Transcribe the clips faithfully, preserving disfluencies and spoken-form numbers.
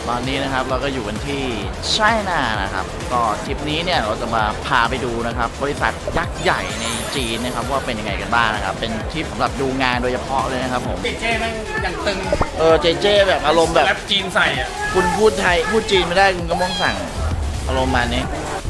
ตอนนี้นะครับเราก็อยู่กันที่ไชน่านะครับก็ทริปนี้เนี่ยเราจะมาพาไปดูนะครับบริษัทยักษ์ใหญ่ในจีนนะครับว่าเป็นยังไงกันบ้างนะครับเป็นทริปสำหรับดูงานโดยเฉพาะเลยนะครับผมเจเจแม่งอย่างตึงเออเจเจแบบอารมณ์แบบแรปจีนใส่อ่ะคุณพูดไทยพูดจีนไม่ได้คุณก็ต้องสั่งอารมณ์มานี้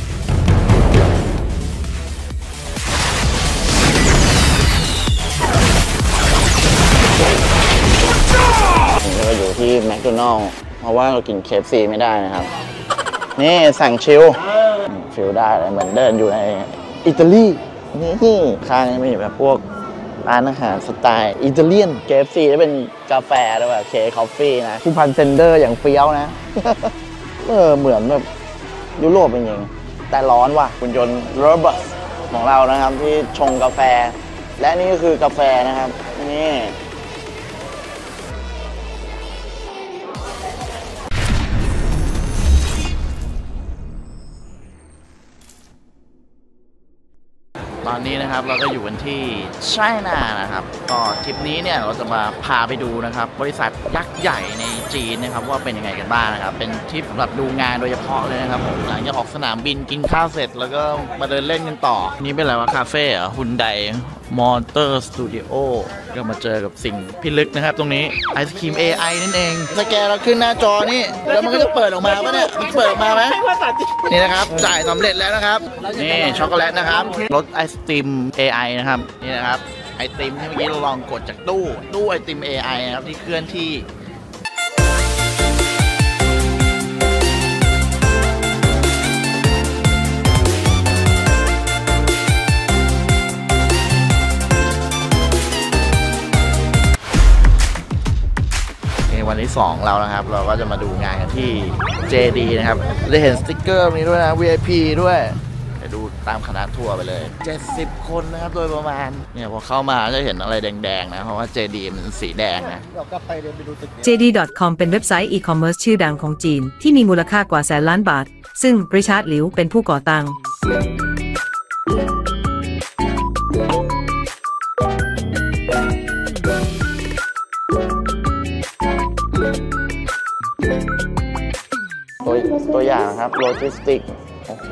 เราอยู่ที่แมคโดนัลด์เพราะว่าเรากิน เค เอฟ ซี ไม่ได้นะครับนี่สั่งชิลฟิลได้เลยเหมือนเดินอยู่ในอิตาลีนี่ข้างนี้มีแบบพวกร้านอาหารสไตล์อิตาเลียน เค เอฟ ซี ได้เป็นกาแฟด้วยแบบเคคอฟฟี่นะผู้พันเซนเดอร์อย่างเฟี้ยวนะ เออเหมือนแบบยุโรปจริงๆแต่ร้อนว่ะคุณยนต์โรเบิร์ตของเรานะครับที่ชงกาแฟและนี่ก็คือกาแฟนะครับนี่ตอนนี้นะครับเราก็อยู่กันที่ไชน่านะครับก็ทริปนี้เนี่ยเราจะมาพาไปดูนะครับบริษัทยักษ์ใหญ่ในจีนนะครับว่าเป็นยังไงกันบ้างนะครับเป็นทริปสำหรับดูงานโดยเฉพาะเลยนะครับผมหลังจากออกสนามบินกินข้าวเสร็จแล้วก็มาเดินเล่นกันต่อนี่เป็นอะไรวะคาเฟ่เหรอฮุนไดมอเตอร์สตูดิโอก็มาเจอกับสิ่งพิลึกนะครับตรงนี้ไอศครีม เอ ไอ นั่นเองสแกนเราขึ้นหน้าจอนี่แล้วมันก็จะเปิดออกมาปะเนี่ยมันเปิดออกมาไหมนี่นะครับจ่ายสำเร็จแล้วนะครับนี่ช็อกโกแลตนะครับรสไอศครีม เอ ไอ นะครับนี่นะครับไอติมที่เมื่อกี้เราลองกดจากตู้ตู้ไอติม เอ ไอ นะครับที่เคลื่อนที่วันที่สองเรานะครับเราก็จะมาดูงานกันที่ เจ ดี นะครับได้เห็นสติ๊กเกอร์นี้ด้วยนะ วี ไอ พี ด้วยไปดูตามคณะทัวร์ไปเลยเจ็ดสิบคนนะครับโดยประมาณเนี่ยพอเข้ามาจะเห็นอะไรแดงๆนะเพราะว่า เจ ดี มันสีแดงนะเจ ดี ดอท คอม เป็นเว็บไซต์อีคอมเมิร์ซชื่อดังของจีนที่มีมูลค่ากว่าแสนล้านบาทซึ่งริชาร์ดหลิวเป็นผู้ก่อตั้งตัวตัวอย่างครับโลจิสติกโอ้โห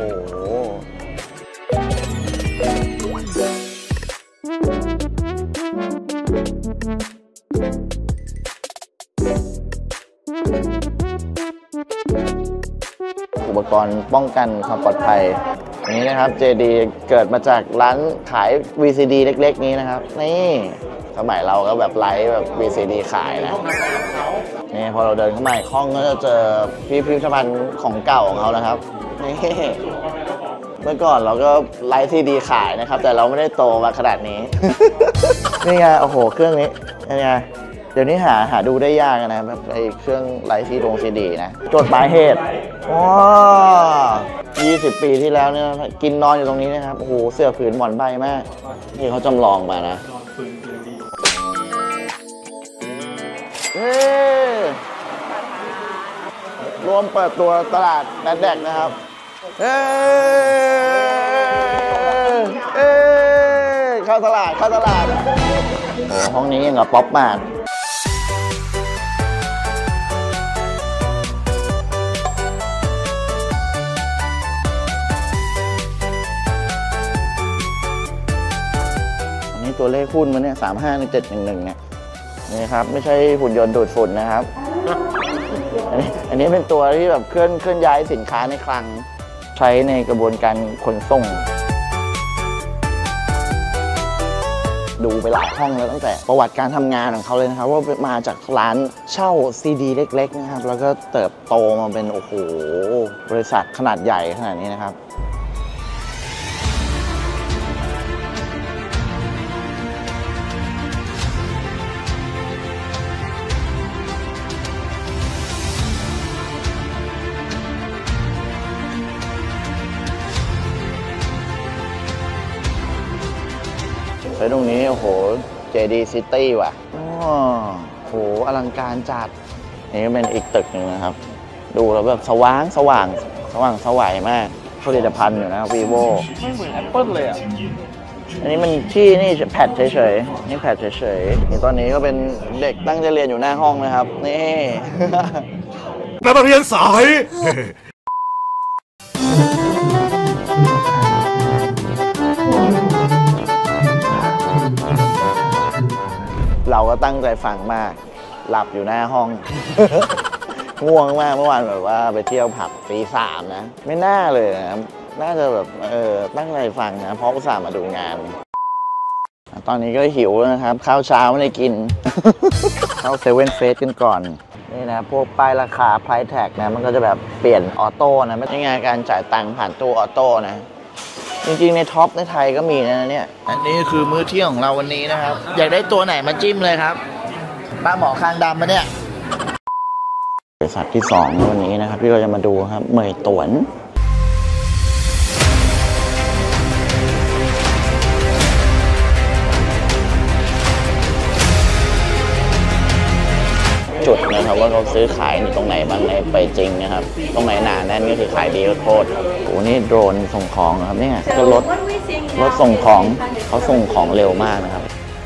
อุปกรณ์ป้องกันความปลอดภัยอันนี้นะครับ เจ ดี เกิดมาจากร้านขาย วี ซี ดี เล็กๆนี้นะครับนี่สมัยเราก็แบบไลฟ์แบบ วี ซี ดี ขายนะนี่พอเราเดินเข้ามาห้องก็จะเจอพิพิธภัณฑ์ของเก่าของเขานะครับนี่เมื่อก่อนเราก็ไลฟ์ ซี ดี ขายนะครับแต่เราไม่ได้โตมาขนาดนี้ นี่ไงโอ้โหเครื่องนี้นี่ไงเดี๋ยวนี้หาหาดูได้ยากนะแบบไอ้เครื่องไลฟ์ซีดงซีดีนะจดหมายเหตุว้ายี่สิบปีที่แล้วเนี่ยกินนอนอยู่ตรงนี้นะครับโอ้โหเสื้อผืนหมอนใบมากนี่เขาจำลองมานะเฮ้รวมเปิดตัวตลาดแนสแดกนะครับเฮ้เฮ้เข้าตลาดเข้าตลาดโอ้ห้องนี้ยังกับป๊อปมากอันนี้ตัวเลขหุ้นมันเนี่ยสามห้าหนึ่งเจ็ดหนึ่งหนึ่งเนี่ยนี่ครับไม่ใช่หุ่นยนต์ดูดฝุ่นนะครับอันนี้อันนี้เป็นตัวที่แบบเคลื่อนเคลื่อนย้ายสินค้าในคลังใช้ในกระบวนการขนส่งดูไปหลายห้องแล้วตั้งแต่ประวัติการทำงานของเขาเลยนะครับว่ามาจากร้านเช่าซีดีเล็กๆนะครับแล้วก็เติบโตมาเป็นโอ้โหบริษัทขนาดใหญ่ขนาดนี้นะครับไปตรงนี้โอ้โห เจ ดี City ว่ะโอ้โหอลังการจัดนี่ก็เป็นอีกตึกหนึ่งนะครับดูแล้วแบบสว่างสว่างสว่างสวัยมากผลิตภัณฑ์อยู่นะ vivo ไม่เหมือน Apple เลยอ่ะอันนี้มันที่นี่แพดเฉยๆนี่แพดเฉยๆนี่ตอนนี้ก็เป็นเด็กตั้งใจเรียนอยู่หน้าห้องนะครับนี่นักเรียนสายเราก็ตั้งใจฟังมาก หลับอยู่หน้าห้อง ง่วงมากเมื่อวานแบบว่าไปเที่ยวผับตีสามนะ ไม่น่าเลยนะน่าจะแบบเออตั้งใจฟังนะเพราะอุตส่าห์มาดูงาน ตอนนี้ก็หิวแล้วนะครับ ข้าวเช้าไม่ได้กิน เข้าเซเว่นเฟสกันก่อน นี่นะพวกป้ายราคาไพรแท็กนะมันก็จะแบบเปลี่ยนออโต้นะไม่ใช่งานการจ่ายตังค์ผ่านตู้ออโต้นะ จริงๆในท็อปในไทยก็มีนะเนี่ยอันนี้คือมื้อเที่ยงของเราวันนี้นะครับ อยากได้ตัวไหนมาจิ้มเลยครับป้าหมอคางดำมาเนี่ยบริษัทที่สองในวันนี้นะครับที่เราจะมาดูครับเหมยตวนจุดนะครับว่าเขาซื้อขายในตรงไหนบ้างในไปจริงนะครับตรงไหนหนาแน่นก็คือขายดีโคตรโอ้นี่โดรนส่งของครับเนี่ยก็รถรถส่งของเขาส่งของเร็วมากนะครับ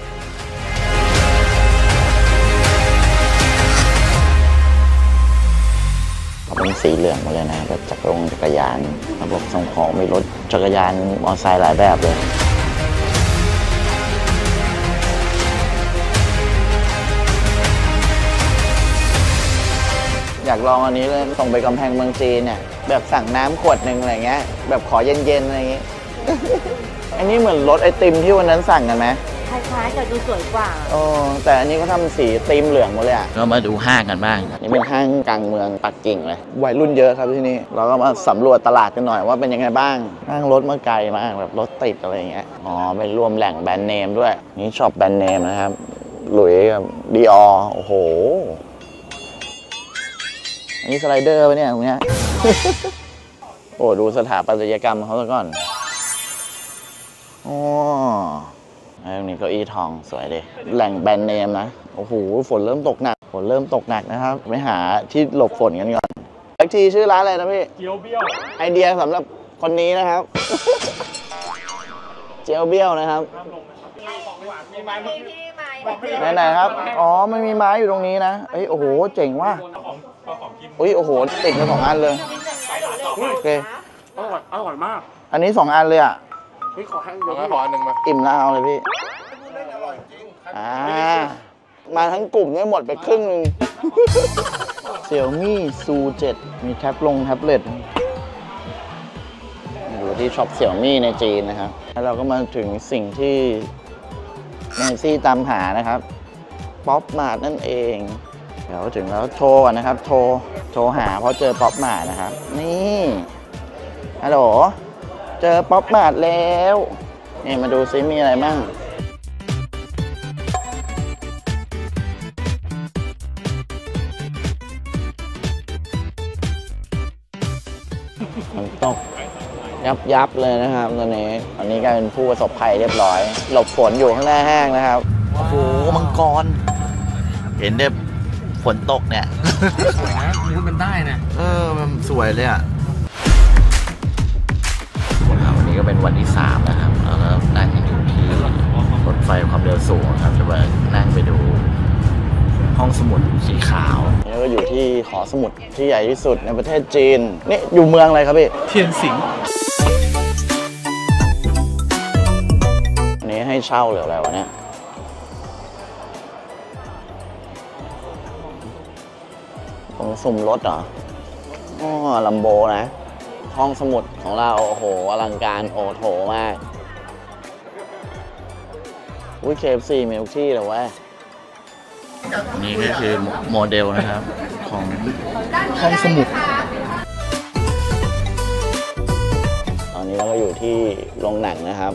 เขาเป็นสีเหลืองมาเลยนะแบบจักรยานจักรยานระบบส่งของมีรถจักรยานมอเตอร์ไซค์หลายแบบเลยอยากลองอันนี้เลยส่งไปกำแพงเมืองจีนเนี่ยแบบสั่งน้ำขวดหนึ่งอะไรเงี้ยแบบขอเย็นๆอะไรอย่างงี้ อันนี้เหมือนรสไอติมที่วันนั้นสั่งกันไหมคล้ายๆกับดูสวยกว่าโอ้แต่อันนี้เขาทำสีติมเหลืองหมดเลยอ่ะก็มาดูห้างกันบ้างนี่เป็นห้างกลางเมืองปักกิ่งเลยวัยรุ่นเยอะครับที่นี่เราก็มาสำรวจตลาดกันหน่อยว่าเป็นยังไงบ้างนั่งรถมาไกลมากแบบรถติดอะไรเงี้ยอ๋อเป็นรวมแหล่งแบรนด์เนมด้วยนี่ช็อปแบรนด์เนมนะครับหลุยส์กับดีออโอ้โหอันนี้สไลเดอร์ปะเนี่ยตรงเนี้ย โอ้ดูสถาปัตยกรรมเขาซะก่อนโอ้ตรงนี้เก้าอี้ทองสวยดิแหล่งแบรนด์เนมนะโอ้โหฝนเริ่มตกหนักฝนเริ่มตกหนักนะครับไปหาที่หลบฝนกันก่อนอีกทีชื่อร้านอะไรนะพี่เจียวเบี้ยวไอเดียสำหรับคนนี้นะครับ เจียวเบี้ยวนะครับไหนๆครับอ๋อไม่มีไม้อยู่ตรงนี้นะเอ้ยโอ้โหเจ๋งว่ะอุ้ยโอ้โหติดมาสองอันเลยโอเคอร่อยอร่อยมากอันนี้สองอันเลยอ่ะพี่ขอให้เดี๋ยวพี่ขออันหนึ่งมาอิ่มแล้วเอาเลยพี่อ่ามาทั้งกลุ่มเนี่ยหมดไปครึ่งนึงเซี่ยมี่ซูเจ็ดมีแท็บลงแท็บเล็ตอยู่ที่ช็อปเซี่ยมี่ในจีนนะครับแล้วเราก็มาถึงสิ่งที่แนนซี่ตามหานะครับป๊อปมาร์ทนั่นเองเดี๋ยวถึงแล้วโทรก่อนนะครับโทรโทรหาเพราะเจอป๊อปมาร์ทนะครับนี่ฮัลโหลเจอป๊อปมาร์ทแล้วนี่มาดูซิมีอะไรบ้างมันตกยับยับเลยนะครับตอนนี้ตอนนี้กลายเป็นผู้ประสบภัยเรียบร้อยหลบฝนอยู่ข้างหน้าห้างนะครับโอ้โหมังกรเห็นได้ฝนตกเนี่ยสวยนะมูดมันได้นะเออมันสวยเลยอ่ะวันนี้ก็เป็นวันที่สามนะครับแล้วก็นั่งอยู่ที่รถไฟความเร็วสูงครับจะมานั่งไปดูห้องสมุดสีขาวนี่ก็อยู่ที่หอสมุดที่ใหญ่ที่สุดในประเทศจีนนี่อยู่เมืองอะไรครับพี่เทียนสิงอันนี้ให้เช่าหรืออะไรวะเนี่ยตรงสุ่มรถเหรออ๋อลัมโบนะห้องสมุดของเราโอ้โหอลังการโอโถมากอุ้ย เค เอฟ ซี มีทุกที่เลยวะนี่ก็คือโมเดลนะครับของห้องสมุดตอนนี้เราก็อยู่ที่โรงหนังนะครับ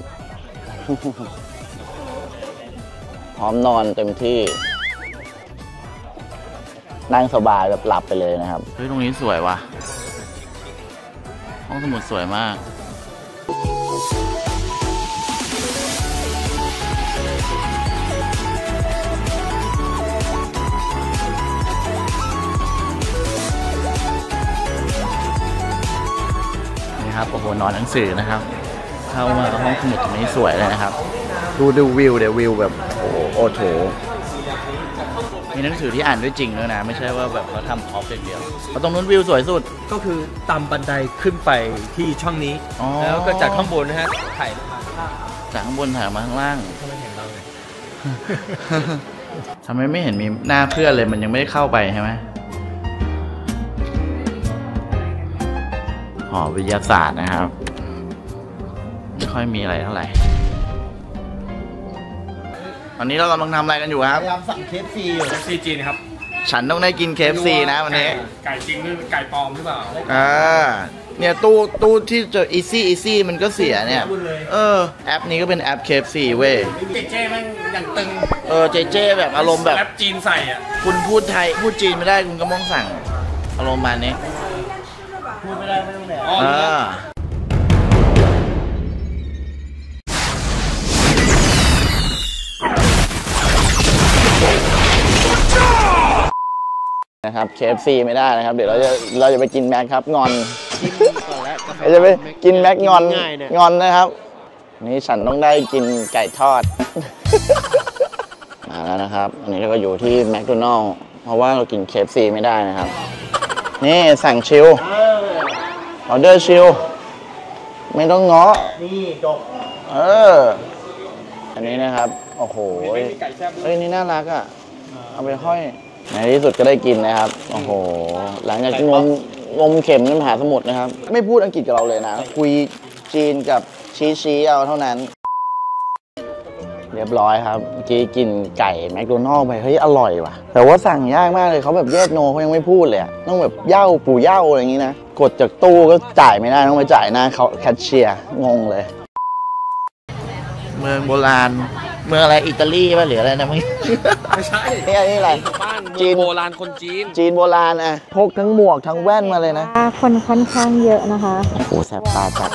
พร้อมนอนเต็มที่นั่งสบายแบบหลับไปเลยนะครับเฮ้ยตรงนี้สวยว่ะห้องสมุดสวยมากนี่ครับโอ้โหนอนหนังสือนะครับเข้ามาห้องสมุดตรงนี้สวยเลยนะครับดูดูวิวเดี๋ยววิวแบบโอ้โหโอ้โถนมีหนังสือที่อ่านด้วยจริงด้วยนะไม่ใช่ว่าแบบเขาทำออฟอย่างเดียวเพราะตรงนู้นวิวสวยสุดก็คือตามบันไดขึ้นไปที่ช่องนี้แล้วก็จากข้างบนนะฮะถ่ายลงมาข้างล่างจากข้างบนถ่ายมาข้างล่างทำไมเห็นเราเลยทำไมไม่เห็นมีหน้าเพื่อนเลยมันยังไม่ได้เข้าไปใช่ไหมหอวิทยาศาสตร์นะครับไม่ค่อยมีอะไรเท่าไหร่ตอนนี้เรากำลังทำอะไรกันอยู่ครับพยายามสั่งเคฟซีอยู่เคฟซีจีนครับฉันต้องได้กินเคฟซีนะวันนี้ไก่จริงหรือไก่ปลอมหรือเปล่าอ่าเนี่ยตู้ตู้ที่เจอ easy easy มันก็เสียเนี่ยเออแอปนี้ก็เป็นแอป เค เอฟ ซี เว้ยเจเจ้แม่งอย่างตึงเออเจเจ้แบบอารมณ์แบบแอปจีนใส่อ่ะคุณพูดไทยพูดจีนไม่ได้คุณก็มองสั่งอารมณ์มานี้พูดไม่ได้ไม่ต้องแดกอ่านะครับ เค เอฟ ซี ไม่ได้นะครับเดี๋ยวเราจะเราจะไปกินแม็กครับงอนเราจะไปกินแม็กงอนงอนนะครับนี่ฉันต้องได้กินไก่ทอดมาแล้วนะครับอันนี้เราก็อยู่ที่แมคโดนัลล์เพราะว่าเรากิน เค เอฟ ซี ไม่ได้นะครับนี่สั่งชิลออเดอร์ชิลไม่ต้องง้อนี่จบเอออันนี้นะครับโอ้โหเฮ้ยนี่น่ารักอ่ะเอาไปห้อยในที่สุดก็ได้กินนะครับโอ้โหหลังจากงมงมเข็มในมหาสมุทรนะครับไม่พูดอังกฤษกับเราเลยนะคุยจีนกับชี้ชี้เอาเท่านั้นเรียบร้อยครับเมื่อกี้กินไก่แมคโดนัลล์ไปเฮ้ยอร่อยว่ะแต่ว่าสั่งยากมากเลยเขาแบบแยกโนเขายังไม่พูดเลยต้องแบบเย่าปู่เย่าอะไรอย่างนี้นะกดจากตู้ก็จ่ายไม่ได้ต้องไปจ่ายหน้าเขาแคชเชียร์งงเลยเมืองโบราณเมืองอะไรอิตาลีป่ะหรืออะไรนะมึงไม่ใช่นี่อะไรนี่อะไรบ้านจีนโบราณคนจีนจีนโบราณอ่ะพกทั้งหมวกทั้งแว่นมาเลยนะคนค่อนข้างเยอะนะคะโอ้โหแสบตาจัด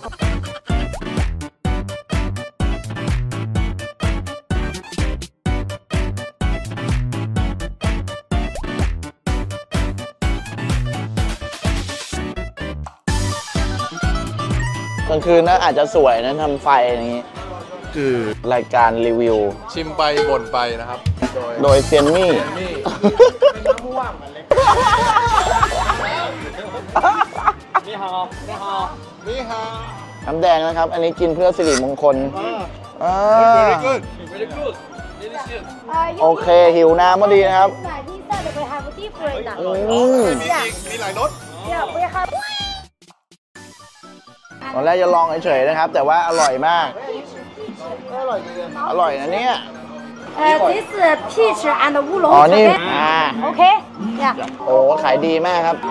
กลางคืนนะอาจจะสวยนะทำไฟอย่างนี้คือรายการรีวิวชิมไปบ่นไปนะครับโดยเซียนมี่นี่ฮาวนี่ฮาวนี่ฮาวน้ำแดงนะครับอันนี้กินเพื่อสิริมงคลโอเคหิวน้ำพอดีนะครับมีหลายรสตอนแรกจะลองเฉยๆนะครับแต่ว่าอร่อยมากอร่อยนะเนี่ยเอ่อ this peach and 乌龙อ๋อนี่อ่าโอเคโอ้ขายดีมากครับ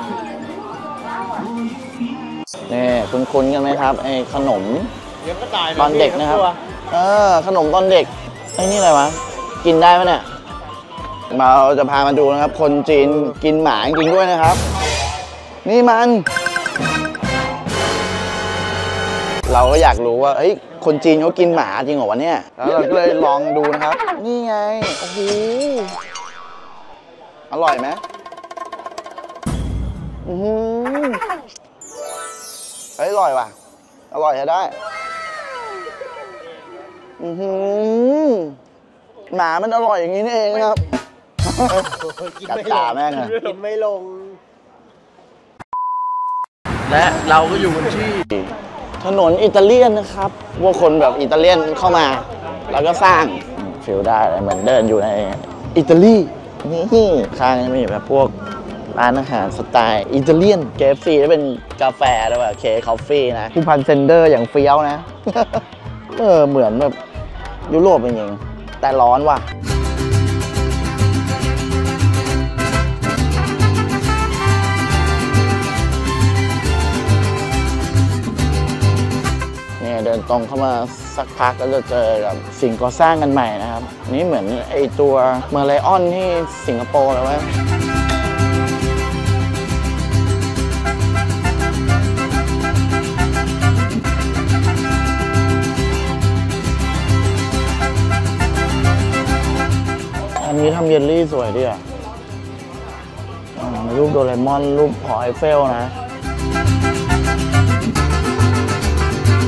นี่คุ้นๆกันไหมครับไอ้ขนมตอนเด็กนะครับเออขนมตอนเด็กไอ้นี่อะไรวะกินได้ไหมเนี่ยเราจะพามาดูนะครับคนจีนกินหมาจริงด้วยนะครับนี่มันเราก็อยากรู้ว่าเฮ้ยคนจีนเขากินหมาจริงเหรอวะเนี่ยแล้วเราก็เลยลองดูนะครับนี่ไงโอ้โหอร่อยไหมอือเฮ้ยอร่อยว่ะอร่อยใช้ได้อือหมามันอร่อยอย่างนี้นี่เองครับกัดตาแม่งอะกินไม่ลงและเราก็อยู่บนที่ถนนอิตาเลียนนะครับพวกคนแบบอิตาเลียนเข้ามาแล้วก็สร้างฟิลได้เหมือนเดินอยู่ในอิตาลีนี่ข้างนี้มีแบบพวกร้านอาหารสไตล์อิตาเลียน เค เอฟ ซี แล้วเป็นกาแฟแล้วแบบเคคอฟฟี่นะผู้พันเซนเดอร์อย่างเฟี้ยวนะเออเหมือนแบบยุโรปจริงๆแต่ร้อนว่ะเดินตรงเข้ามาสักพักก็จะเจอกับสิ่งก่อสร้างกันใหม่นะครับนี่เหมือนไอตัวเมอร์ไลออนที่สิงคโปร์แล้วว่าอันนี้ทำเยลลี่สวยดีอ่ะรูปโดเรมอนรูปหอไอเฟลนะ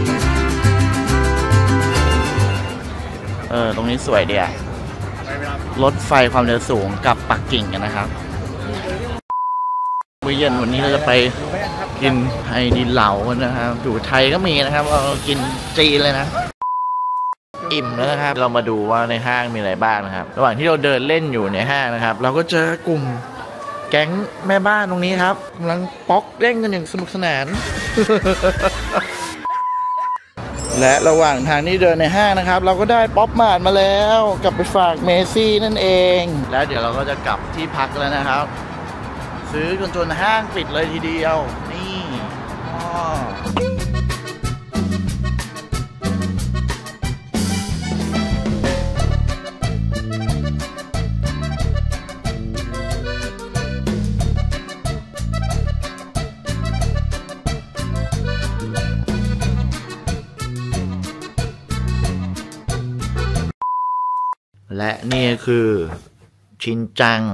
เออตรงนี้สวยดีอ่ะรถไฟความเร็วสูงกับปักกิ่งกันนะครับมื้อเย็นวันนี้เราจะไปกินไทยดินเหลากันนะครับอยู่ไทยก็มีนะครับเรากินจีนเลยนะอิ่มแล้วนะครับเรามาดูว่าในห้างมีอะไรบ้างนะครับระหว่างที่เราเดินเล่นอยู่ในห้างนะครับเราก็เจอกลุ่มแก๊งแม่บ้านตรงนี้ครับกำลังป๊อกเล่นกันอย่างสนุกสนาน และระหว่างทางที่เดินในห้างนะครับเราก็ได้ป๊อปมาร์ทมาแล้วกลับไปฝากเมซี่นั่นเองแล้วเดี๋ยวเราก็จะกลับที่พักแล้วนะครับซื้อจนจนห้างปิดเลยทีเดียวนี่อ๋อและนี่คือชินจัง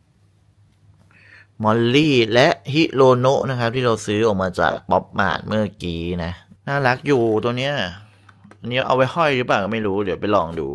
มอลลี่และฮิโรโนะนะครับที่เราซื้อออกมาจากป๊อปมาร์ทเมื่อกี้นะน่ารักอยู่ตัวเนี้ยอันนี้เอาไว้ห้อยหรือเปล่าก็ไม่รู้เดี๋ยวไปลองดู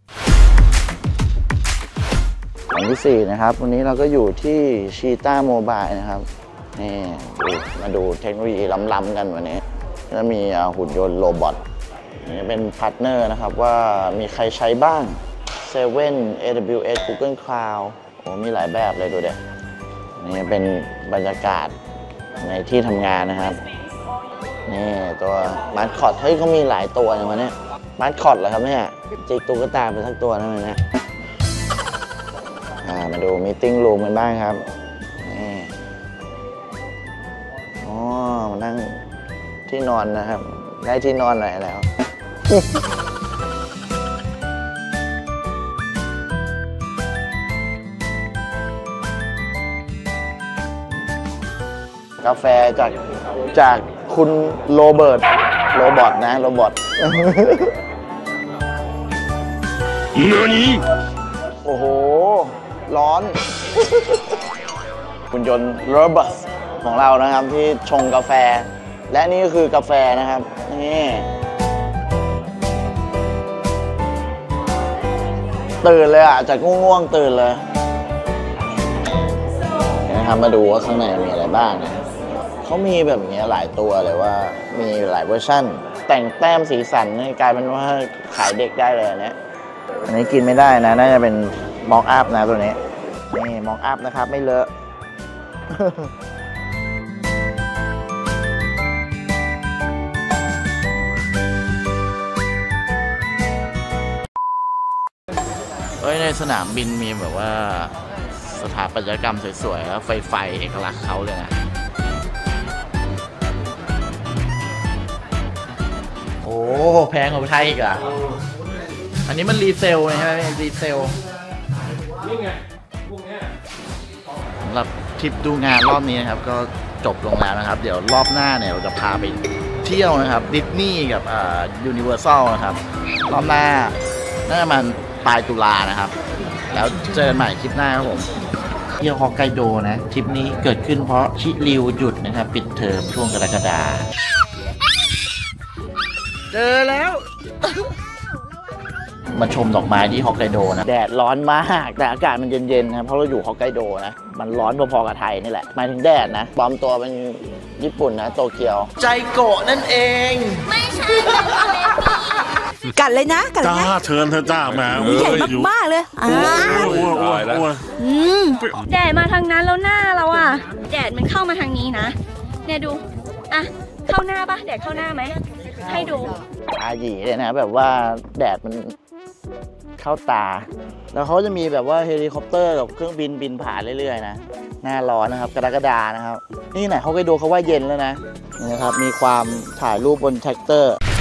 วันที่สี่นะครับวันนี้เราก็อยู่ที่ชีต้าโมบายนะครับนี่มาดูเทคโนโลยีล้ำๆกันวันนี้จะมีหุ่นยนต์โรบอทนี่เป็นพาร์ทเนอร์นะครับว่ามีใครใช้บ้างเซเว่น เอ ดับเบิลยู เอส Google Cloud โอ้มีหลายแบบเลยดูเด็กนี่เป็นบรรยากาศในที่ทำงานนะครับนี่ตัวมาสคอตเฮ้ยเขามีหลายตัวอย่างวันนี้มาสคอตเหรอครับเนี่ยจิกตุ๊กตาไปสักตัวนั่นเลยนะอ่ามาดูมีติ้งรูมกันบ้างครับนี่อ๋อมานั่งที่นอนนะครับได้ที่นอนหน่อยแล้ว กาแฟจากจากคุณโรเบิร์ตโรบอทนะโรบอท โอ้โหร้อน คุณยนต์โรเบิร์ตของเรานะครับที่ชงกาแฟและนี่ก็คือกาแฟนะครับนี่ตื่นเลยอ่ะจากง่วงๆตื่นเลยนะครับมาดูว่าข้างในมีอะไรบ้างนะเขามีแบบนี้หลายตัวเลยว่ามีหลายเวอร์ชั่นแต่งแต้มสีสันกลายเป็นว่าขายเด็กได้เลยอันนี้อันนี้กินไม่ได้นะน่าจะเป็นมอกอัพนะตัวนี้นี่มอกอัพนะครับไม่เลอะ เอ้ยในสนามบินมีแบบว่าสถาปัตยกรรมสวยๆแล้วไฟไฟเอกลักษณ์เขาเลยนะโอ้แพงกว่าไทยอีกอ่ะอันนี้มันรีเซลใช่ไหมรีเซลนี่ไงพวกนี้สำหรับทริปดูงานรอบนี้นะครับก็จบลงแล้วนะครับเดี๋ยวรอบหน้าเนี่ยเราจะพาไปเที่ยวนะครับดิสนีย์กับอ่ายูนิเวอร์แซลนะครับรอบหน้าน่าจะมันปลายตุลานะครับแล้วเจอกันใหม่คลิปหน้าครับผมเที่ยวฮอกไกโดนะทริปนี้เกิดขึ้นเพราะชิริวหยุดนะครับปิดเทอมช่วงกรกฎาคมเจอแล้ว มาชมดอกไม้ที่ฮอกไกโดนะแดดร้อนมากแต่อากาศมันเย็นๆนะเพราะเราอยู่ฮอกไกโดนะมันร้อนพอๆกับไทยนี่แหละหมายถึงแดดนะปลอมตัวเป็นญี่ปุ่นนะโตเกียวใจโกะนั่นเองไม่ใช่กัดเลยนะกัดเลยนะจ้าเชิญเธอจ้าแหมใหญ่มากๆเลยอ่าอ้วนอ้วนอ้วนแดดมาทางนั้นแล้วหน้าเราอ่ะแดดมันเข้ามาทางนี้นะเนี่ยดูอ่ะเข้าหน้าปะแดดเข้าหน้าไหมให้ดูอาหยีเลยนะแบบว่าแดดมันเข้าตาแล้วเขาจะมีแบบว่าเฮลิคอปเตอร์กับเครื่องบินบินผ่านเรื่อยๆนะหน้าร้อนนะครับกรกฎานะครับนี่ไหนเขาไปดูเขาว่าเย็นแล้วนะนี่นะครับมีความถ่ายรูปบนแท็กเตอร์